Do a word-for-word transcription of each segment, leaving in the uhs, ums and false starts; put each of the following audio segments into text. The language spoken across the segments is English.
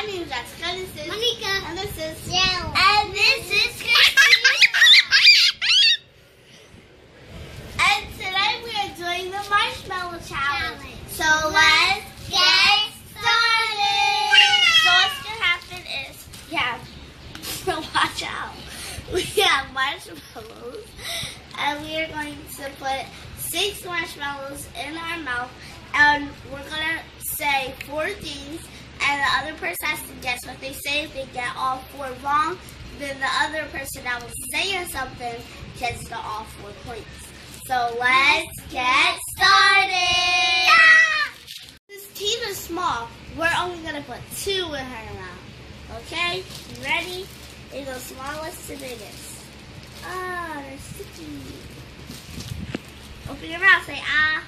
My name is Jessica. This is Monica. And this is Jill. And this is Christina. And today we are doing the marshmallow challenge. Challenge. So let's get started. So what's gonna happen is, yeah, so watch out. We have marshmallows, and we are going to put six marshmallows in our mouth, and we're gonna say four things, and the other person has to guess what they say. If they get all four wrong, then the other person that was saying something gets the all four points. So let's get started. Yeah! This team is small. We're only gonna put two in her mouth. Okay? You ready? They go smallest to biggest. Ah, they're sticky. Open your mouth. Say ah.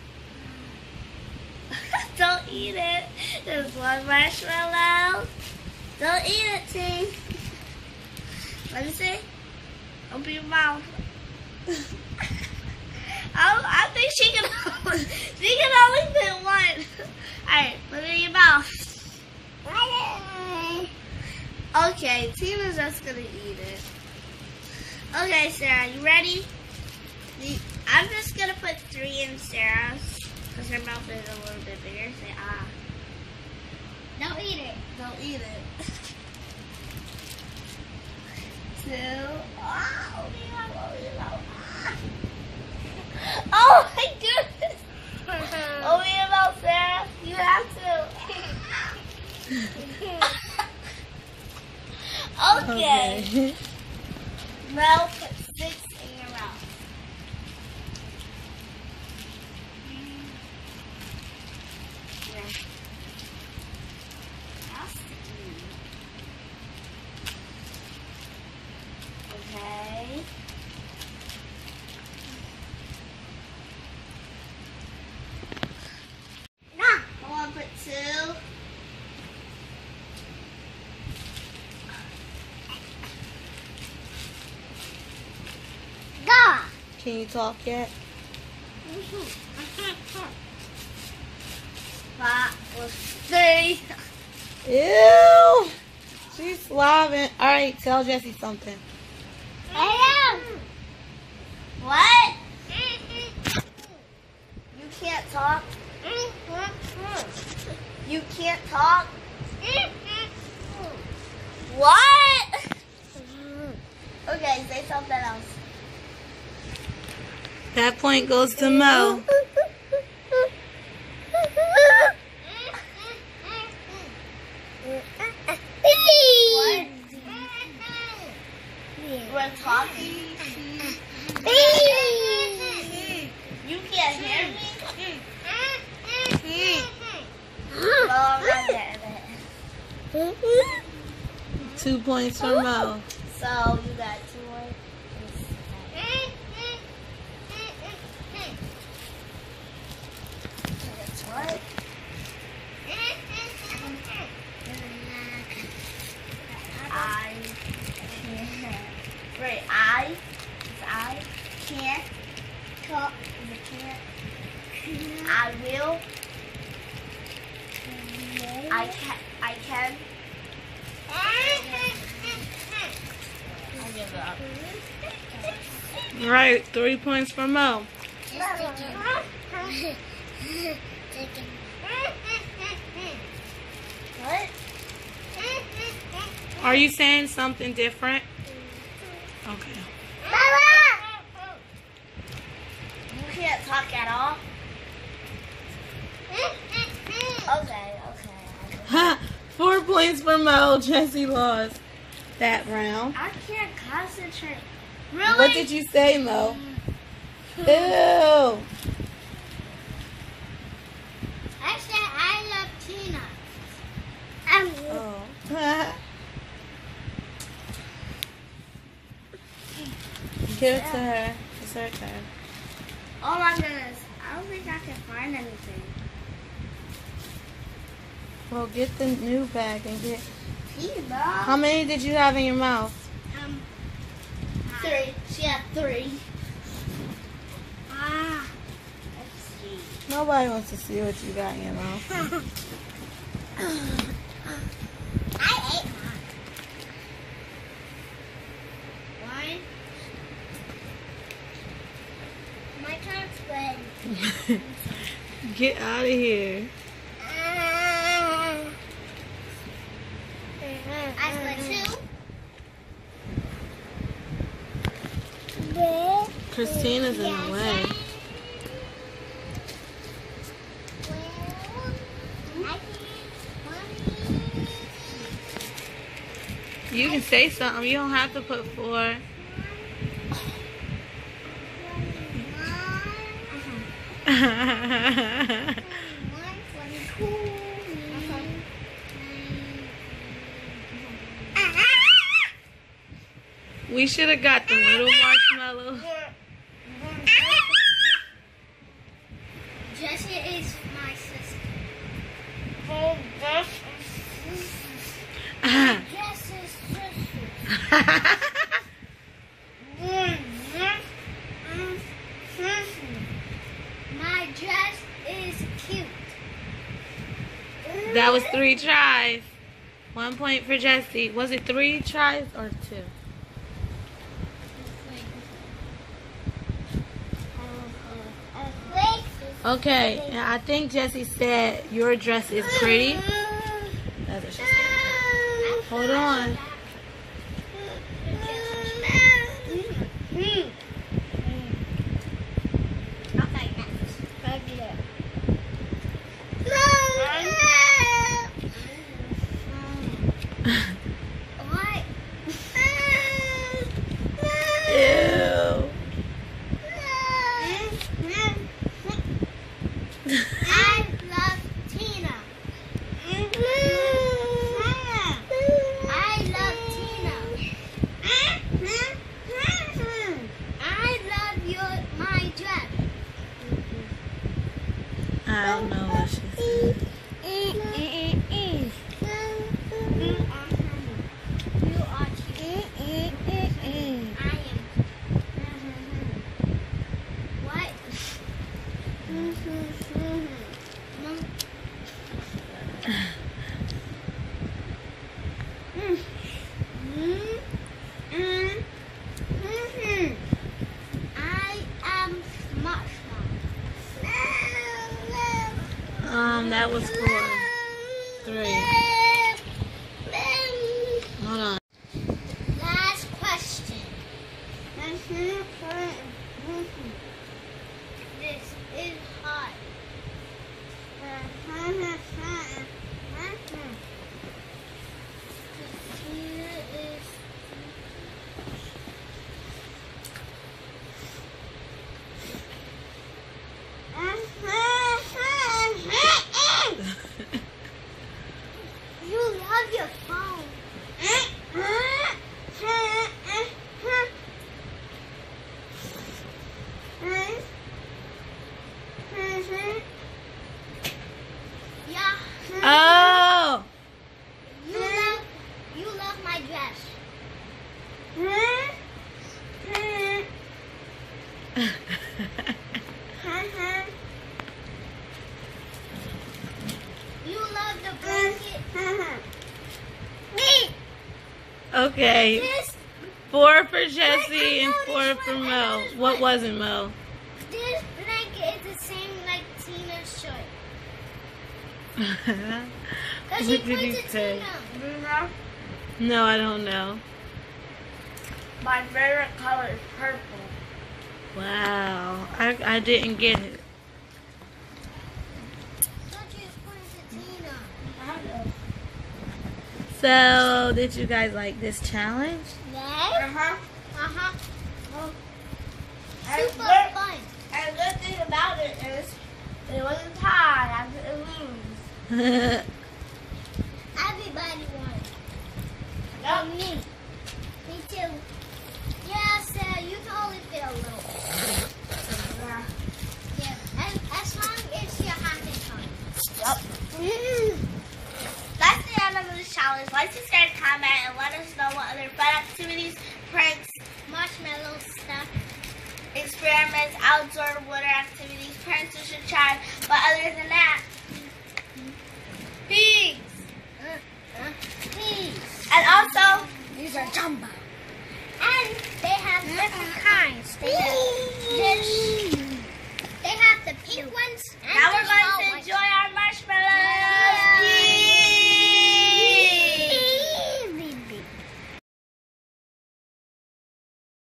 Don't eat it. There's one marshmallow. Don't eat it, team. Let me see. Open your mouth. I, I think she can only, she can only fit one. Alright, put it in your mouth. Okay, Tina's just gonna eat it. Okay, Sarah, you ready? I'm just gonna put three in Sarah's because her mouth is a little bit bigger. Say ah. Don't eat it. Don't eat it. Two. Ah, open your mouth, open your mouth. Oh my goodness! Open your mouth, Sarah. You have to. Okay. Okay. Mel, put six in your mouth. Yeah. That's sticky. Okay. Nah. I want to put two. Go. Can you talk yet? That was three. Ew! She's slobbing. All right, tell Jessie something. I What? You can't talk. You can't talk. What? Okay, say something else. That point goes to Mo. What? We're talking. You can't hear me? No, I'm not getting it. Two points for Mo. So you got two more. That's what? I can't. Right, I. It's I can't talk. Is it can't? I will. I can. I can. I give up. All right, three points for Mo. What? Are you saying something different? Okay. You can't talk at all? Okay, okay. Ha! Four points for Mo. Jessie lost that round. I can't concentrate. Really? What did you say, Mo? Ew. I said I love Tina. Oh. Give it to her. It's her turn. Oh my goodness. I don't think I can find anything. Well, get the new bag and get... Tina. How many did you have in your mouth? Um. Three. She had three. Ah. Let's see. Nobody wants to see what you got in your mouth. I ate mine. One. My turn's good. Get out of here. I split two. Christina's in the way. You can say something. You don't have to put four. We should have got the little marshmallow. Jessie is my sister. Jessie's sister. My dress is cute. That was three tries. One point for Jessie. Was it three tries or two? Okay, and I think Jessie said your dress is pretty. That's what she said. Hold on. What? Ew. I love Tina. I love Tina. I love your my dress. I don't know what she said. You are cute. I am. What? I am marshmallow. Um, that was four. Three. Hold on. Last question. This is hard. Here is you love your phone. Yeah. Oh! You love you love my dress. You love the blanket. Okay. This Four for Jessie I and know four this for one, I Mo. know this What one. wasn't Mo? this blanket is the same like Tina's shirt. Cause What she did put he it say? Tina. No, I don't know. My favorite color is purple. Wow. I, I didn't get it. Thought you was putting it to Tina. So, did you guys like this challenge? Yes. Uh-huh. Uh-huh. And Super good, fun. and good thing about it is it wasn't tied. I didn't lose. Everybody won. Yep. And me. Me too. Yeah, Sarah, you can only fit a little. Yeah. Yeah. As, as long as you're happy time. Yep. That's the end of this challenge. Like, subscribe, comment, and let us know what other fun activities, pranks, Marshmallow stuff. experiments, outdoor water activities, pranks you should try. But other than that, peace. Uh, uh, peace. different kinds. They have this. They have the pink ones. And Now the we're small going to ones. enjoy